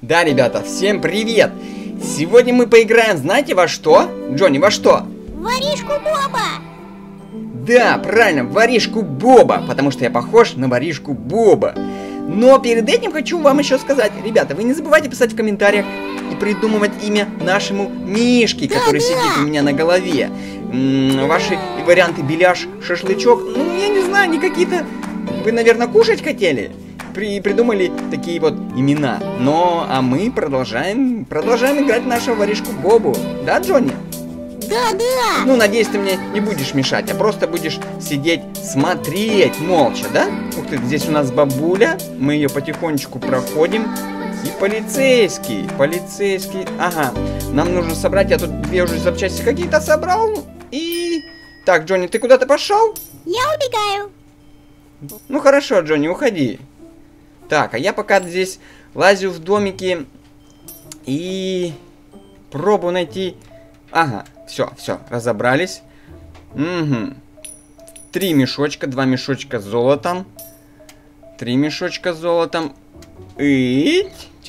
Да, ребята, всем привет! Сегодня мы поиграем, знаете, во что? Джонни, во что? Воришку Боба! Да, правильно, воришку Боба, потому что я похож на воришку Боба. Но перед этим хочу вам еще сказать, ребята, вы не забывайте писать в комментариях и придумывать имя нашему Мишке, который сидит у меня на голове. Ваши варианты: беляш, шашлычок, ну, я не знаю, не какие-то... Вы, наверное, кушать хотели? Придумали такие вот имена. А мы продолжаем играть в нашего воришку Бобу. Да, Джонни? Да. Ну, надеюсь, ты мне не будешь мешать, а просто будешь сидеть, смотреть молча, да? Ух ты, здесь у нас бабуля. Мы ее потихонечку проходим. И полицейский. Ага. Нам нужно собрать, я тут две уже запчасти какие-то собрал. И... Так, Джонни, ты куда-то пошел? Я убегаю. Ну, хорошо, Джонни, уходи. Так, а я пока здесь лазю в домике и пробую найти... Ага, все, разобрались. Угу. 3 мешочка, 2 мешочка с золотом. 3 мешочка с золотом. И...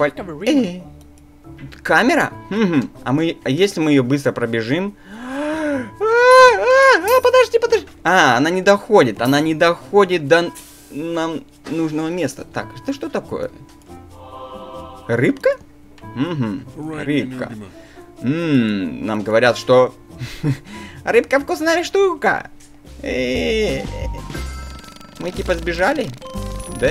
Камера? Угу. А если мы ее быстро пробежим... Подожди. Она не доходит до нам нужного места. Так, это что такое? Рыбка? Угу, рыбка. Нам говорят, что рыбка вкусная штука. Мы типа сбежали? Да?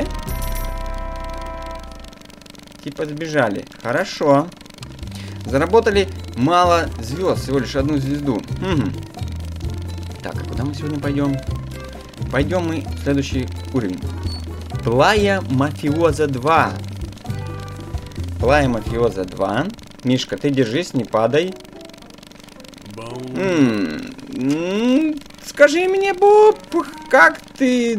Типа сбежали. Хорошо. Заработали мало звезд, всего лишь 1 звезду. Так, а куда мы сегодня пойдем? Пойдем мы в следующий уровень. Плая Мафиоза 2. Плая Мафиоза 2. Мишка, ты держись, не падай. Скажи мне, Боб, как ты...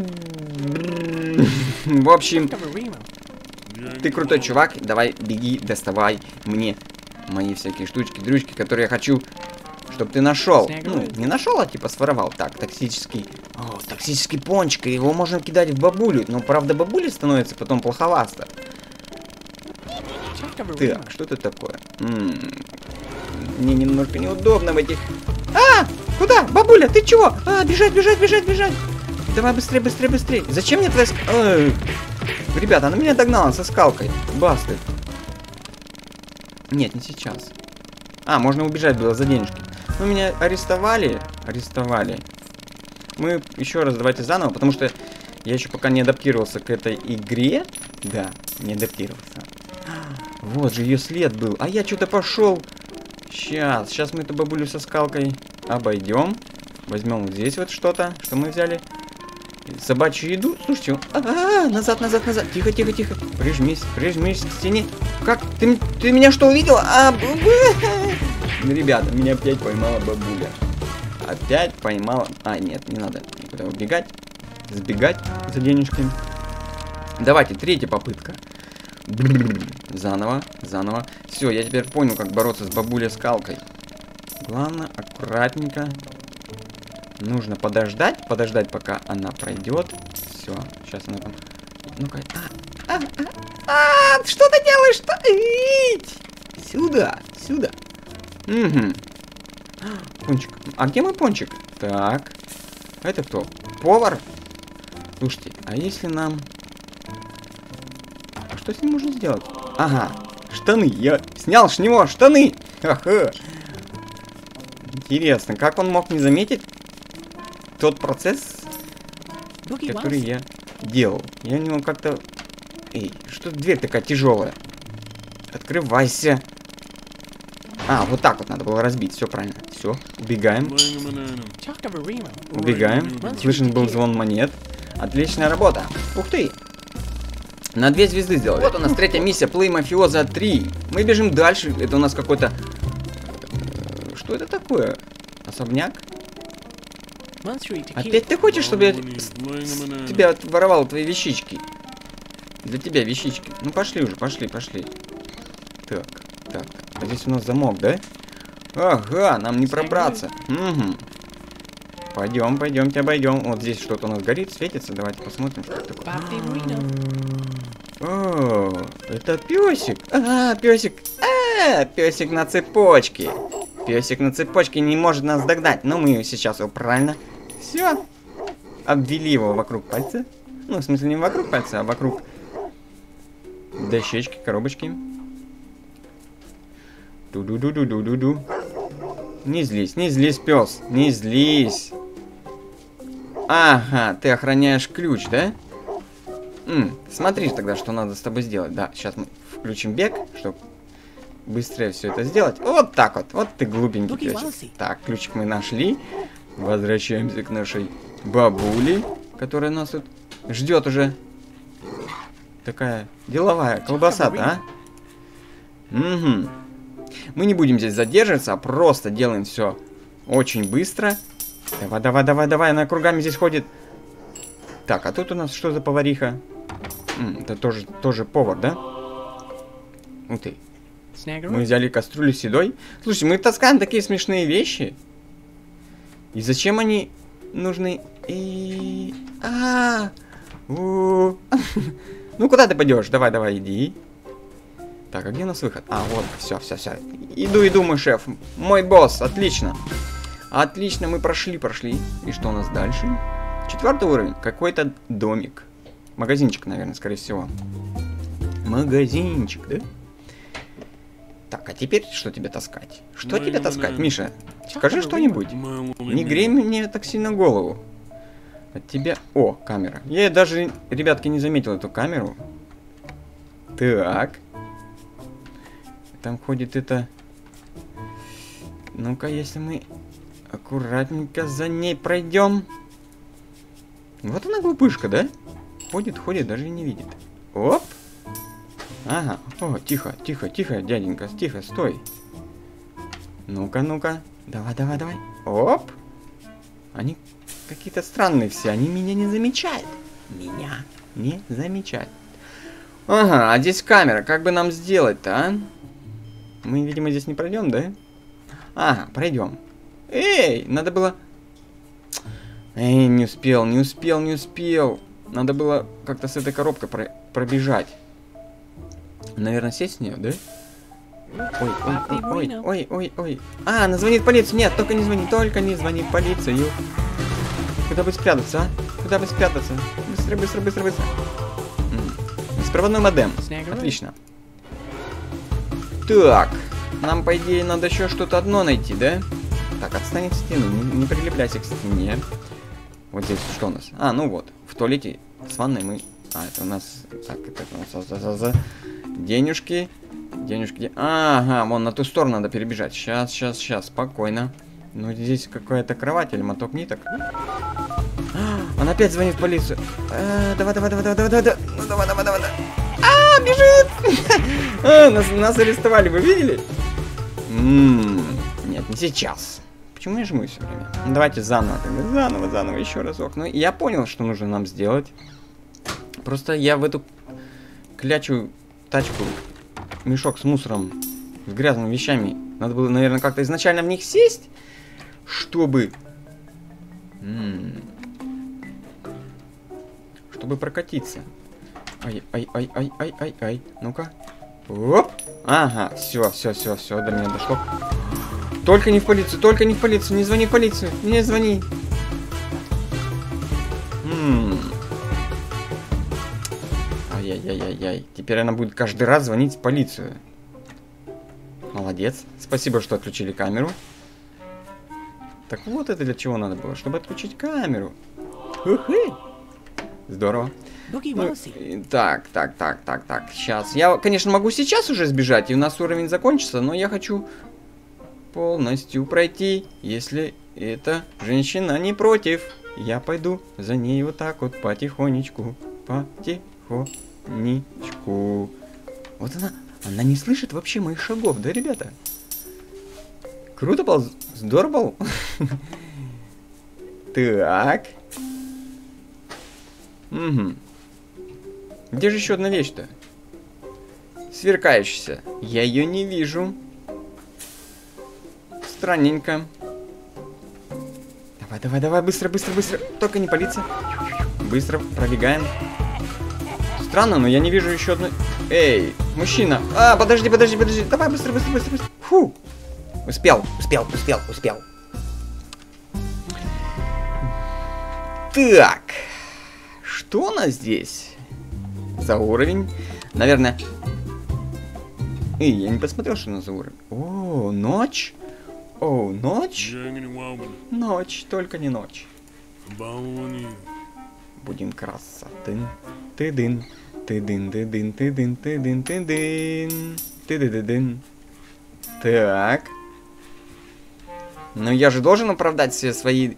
В общем, ты крутой чувак. Давай, беги, доставай мне мои всякие штучки-дрючки, которые я хочу, чтобы ты нашел. Ну, не нашел, а типа своровал. Так, токсический пончик. Его можно кидать в бабулю. Но, правда, бабуля становится потом плоховато. Так, что это такое? Мне немножко неудобно в этих... Куда? Бабуля, ты чего? Бежать. Давай быстрее. Зачем мне твоя... Ребята, она меня догнала со скалкой. Басты. Нет, не сейчас. Можно убежать было за денежки. Ну, меня арестовали. Мы еще раз давайте заново, потому что я еще пока не адаптировался к этой игре. Да, не адаптировался. Вот же ее след был. А я что-то пошел. Сейчас мы эту бабулю со скалкой обойдем. Возьмем вот здесь вот что-то, что мы взяли. Собачью еду. Слушайте, назад. Тихо. Прижмись к стене. Как? Ты меня что, увидела? Ребята, меня опять поймала бабуля. Нет, не надо никуда убегать. Сбегать за денежками. Давайте, 3-я попытка. Заново. Все, я теперь понял, как бороться с бабулей-скалкой. Главное, аккуратненько. Нужно подождать, пока она пройдет. Все, сейчас она там... Ну-ка. Что ты делаешь? Сюда. Угу. Пончик. А где мой пончик? Так. Это кто? Повар? Слушайте, а если нам... А что с ним можно сделать? Ага, штаны. Я снял с него штаны. Ха-ха. Интересно, как он мог не заметить тот процесс, который я делал? Я не мог как-то... что дверь такая тяжелая? Открывайся. Вот так вот надо было разбить. Все правильно. Все, убегаем. Слышен был звон монет. Отличная работа. Ух ты. На 2 звезды сделали. Вот у нас 3-я миссия. Play Mafiosa 3. Мы бежим дальше. Это у нас какой-то... Что это такое? Особняк? Опять ты хочешь, чтобы я тебя воровал твои вещички? Для тебя вещички. Ну пошли уже, пошли. Так. А здесь у нас замок, да? Ага, нам не пробраться. Угу. Пойдемте обойдем. Вот здесь что-то у нас горит, светится. Давайте посмотрим, что это такое. О, это песик. Песик. Песик на цепочке. Песик на цепочке не может нас догнать. Но мы сейчас его правильно. Все. Обвели его вокруг пальца. Ну, в смысле, не вокруг пальца, а вокруг дощечки, коробочки. Ду-ду-ду-ду-ду-ду-ду. Не злись, пес. Не злись. Ага, ты охраняешь ключ, да? Смотри тогда, что надо с тобой сделать. Да, сейчас мы включим бег, чтобы быстрее все это сделать. Вот так вот. Вот ты глупенький песик. Так, ключик мы нашли. Возвращаемся к нашей бабуле, которая нас тут ждет уже. Такая деловая колбаса-то, а? Угу. Мы не будем здесь задерживаться, а просто делаем все очень быстро. Давай, она кругами здесь ходит. Так, а тут у нас что за повариха? Это тоже повар, да? Ух ты. Мы взяли кастрюлю с едой. Слушайте, мы таскаем такие смешные вещи. И зачем они нужны? Ну куда ты пойдешь? Давай, иди. Так, а где у нас выход? Вот, все. Иду, мой шеф. Мой босс, отлично. Отлично, мы прошли. И что у нас дальше? 4-й уровень. Какой-то домик. Магазинчик, наверное, скорее всего. Магазинчик, да? Так, а теперь что тебе таскать? Что тебе таскать, Миша? Скажи что-нибудь. Не грей мне так сильно голову. От тебя... О, камера. Я даже, ребятки, не заметил эту камеру. Так. Там ходит это... Ну-ка, если мы аккуратненько за ней пройдем. Вот она глупышка, да? Ходит, даже не видит. Оп. Ага. О, тихо, дяденька, тихо, стой. Ну-ка. Давай. Оп. Они какие-то странные все, они меня не замечают. Ага, а здесь камера, как бы нам сделать-то, а? Мы, видимо, здесь не пройдем, да? Ага, пройдем. Эй, надо было... Эй, не успел. Надо было как-то с этой коробкой пробежать. Наверное, сесть в нее, да? Ой. Она звонит в полицию. Нет, только не звони в полицию. Куда бы спрятаться, а? Быстро. Беспроводной модем. Отлично. Так, нам, по идее, надо еще что-то одно найти, да? Так, отстань от стены, не прилепляйся к стене. Вот здесь что у нас? Ну вот, в туалете с ванной мы... это у нас... Так, это у нас... Денежки. Ага, вон на ту сторону надо перебежать. Сейчас, спокойно. Ну, здесь какая-то кровать или моток ниток. Он опять звонит в полицию. Давай. Ну, давай. Бежит! Нас арестовали, вы видели? Нет, не сейчас. Почему я жму все время? Ну, давайте заново, еще разок. Ну, я понял, что нужно нам сделать. Просто я в эту клячу тачку, мешок с мусором, с грязными вещами. Надо было, наверное, как-то изначально в них сесть, чтобы... Чтобы прокатиться. Ай. Ну-ка. Оп. Ага, все, до меня дошло. Только не в полицию, не звони в полицию, не звони. Ай-яй-яй-яй-яй. Теперь она будет каждый раз звонить в полицию. Молодец. Спасибо, что отключили камеру. Так вот это для чего надо было, чтобы отключить камеру. Здорово. Ну, так. Сейчас. Я, конечно, могу сейчас уже сбежать, и у нас уровень закончится, но я хочу полностью пройти, если эта женщина не против. Я пойду за ней вот так вот потихонечку. Вот она не слышит вообще моих шагов, да, ребята? Круто был, здорово был. Так. Где же еще одна вещь-то? Сверкающаяся. Я ее не вижу. Странненько. Давай, быстро. Только не полиция. Быстро пробегаем. Странно, но я не вижу еще одну... Эй, мужчина. А, подожди. Давай, быстро. Фу. Успел. Так. Что у нас здесь? За уровень? Наверное... я не посмотрел, что у нас за уровень. О, ночь. О, ночь. Ночь, только не ночь. Будем краса. Ты-дын. Так. Но я же должен оправдать все свои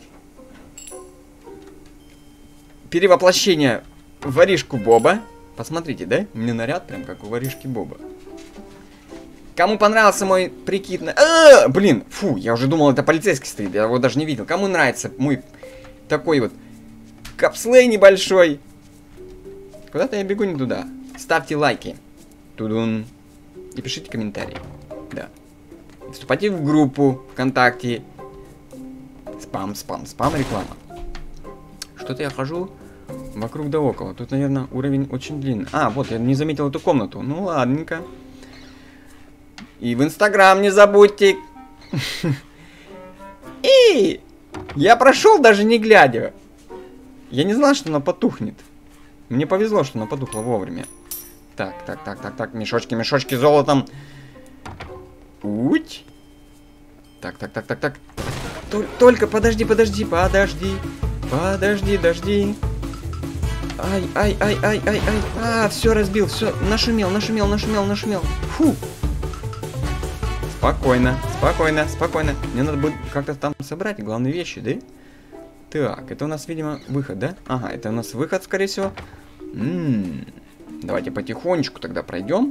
перевоплощения в воришку Боба. Посмотрите, да? У меня наряд прям как у воришки Боба. Кому понравился мой прикид на... блин, фу, я уже думал, это полицейский стоит, я его даже не видел. Кому нравится мой такой вот капслей небольшой? Куда-то я бегу не туда. Ставьте лайки. Тудун. И пишите комментарии. Да. И вступайте в группу ВКонтакте. Спам, реклама. Что-то я хожу вокруг да около. Тут, наверное, уровень очень длинный. А, вот, я не заметил эту комнату. Ну, ладненько. И в Инстаграм не забудьте. И я прошел даже не глядя. Я не знал, что она потухнет. Мне повезло, что она потухла вовремя. Так. Мешочки с золотом. Уть. Так. Только подожди. Дожди. Ай. А, все разбил, все. Нашумел. Фу. Спокойно. Мне надо будет как-то там собрать главные вещи, да? Так, это у нас, видимо, выход, да? Ага, это у нас выход, скорее всего. Давайте потихонечку тогда пройдем.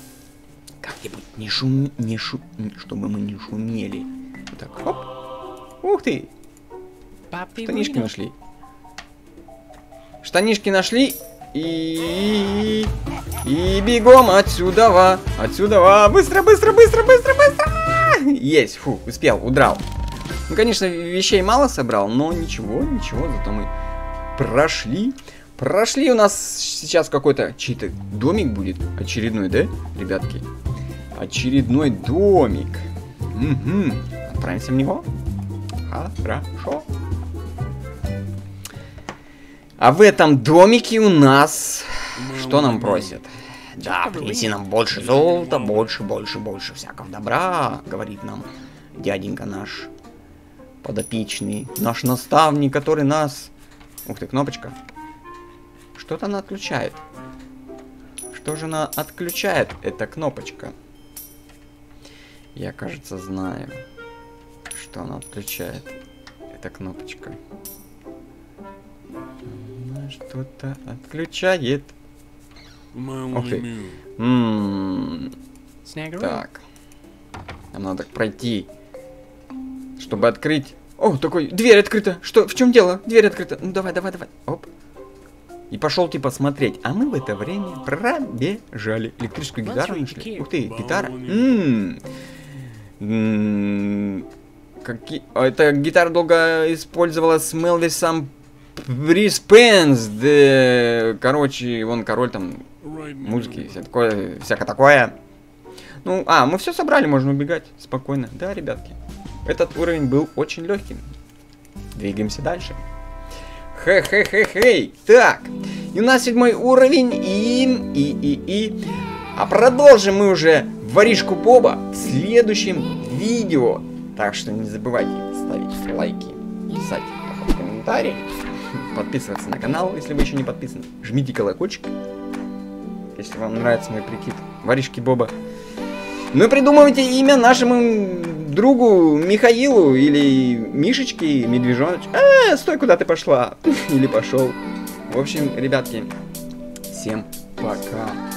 Как-нибудь чтобы мы не шумели. Вот так, хоп. Ух ты! Штанишки нашли. И бегом отсюда. Быстро. Есть, фу, успел, удрал. Ну, конечно, вещей мало собрал, но ничего, зато мы прошли. У нас сейчас какой-то чей-то домик будет. Очередной, да, ребятки? Очередной домик. Угу. Отправимся в него. Хорошо. А в этом домике у нас... Что нам просят? Да, принеси нам больше золота, больше всякого добра, говорит нам дяденька наш подопечный, наш наставник, который нас... Ух ты, кнопочка. Что-то она отключает. Что же она отключает, эта кнопочка? Я, кажется, знаю, что она отключает, эта кнопочка. Она что-то отключает. Ух ты. Так. Нам надо пройти, чтобы открыть. О, такой, дверь открыта. Что, в чем дело? Дверь открыта. Ну, давай. Оп. И пошел типа смотреть. А мы в это время пробежали. Электрическую гитару нашли. Ух ты, гитара. Эта гитара долго использовалась с Мелвисом Приспенс. Короче, вон король там музыки, всякое такое. Ну, мы все собрали, можно убегать спокойно. Да, ребятки. Этот уровень был очень легким. Двигаемся дальше. Хе-хе-хе-хей. Так. И у нас 7-й уровень. А продолжим мы уже воришку Боба в следующем видео. Так что не забывайте ставить лайки, писать комментарии, подписываться на канал, если вы еще не подписаны. Жмите колокольчик, если вам нравится мой прикид воришки Боба. Ну и придумывайте имя нашему другу Михаилу или Мишечке, Медвежоночку. Стой, куда ты пошла? Или пошел. В общем, ребятки, всем пока.